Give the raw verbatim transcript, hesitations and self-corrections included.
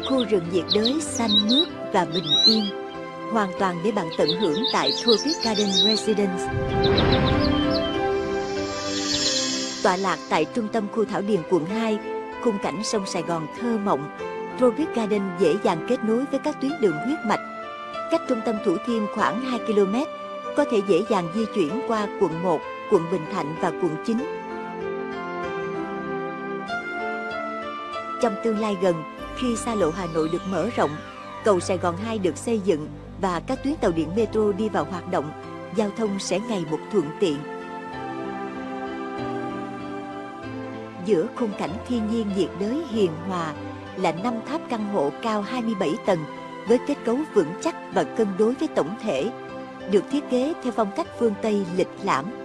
khu rừng nhiệt đới xanh mướt và bình yên, hoàn toàn để bạn tận hưởng tại Tropic Garden Residence. Tọa lạc tại trung tâm khu Thảo Điền quận hai, khung cảnh sông Sài Gòn thơ mộng, Tropic Garden dễ dàng kết nối với các tuyến đường huyết mạch. Cách trung tâm Thủ Thiêm khoảng hai ki lô mét, có thể dễ dàng di chuyển qua quận một, quận Bình Thạnh và quận chín. Trong tương lai gần, khi xa lộ Hà Nội được mở rộng, cầu Sài Gòn hai được xây dựng và các tuyến tàu điện metro đi vào hoạt động, giao thông sẽ ngày một thuận tiện. Giữa khung cảnh thiên nhiên nhiệt đới hiền hòa là năm tháp căn hộ cao hai mươi bảy tầng với kết cấu vững chắc và cân đối với tổng thể, được thiết kế theo phong cách phương Tây lịch lãm.